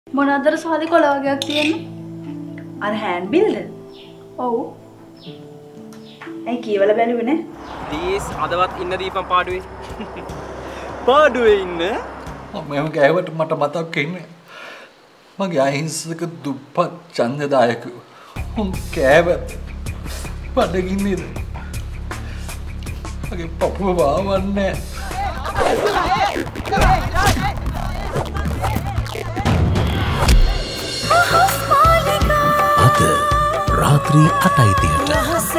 මොනවාදර සාලි කොළ වගේක් තියෙන්නේ? අර හෑන්ඩ් බිල්ද? ඔව්. ඇයි කීවල බැලුවේ නේ? දීස් අදවත් ඉන්න දීපන් පාඩුවේ. පාඩුවේ ඉන්න? මම ගෑවට මට මතක් වෙන්නේ. මගේ අහිංසක දුප්පත් ඡන්දදායක උන් කෑවත් බඩගින්නේද? මගේ පපුව වාවන්නේ. අද රාත්‍රී 8:30ට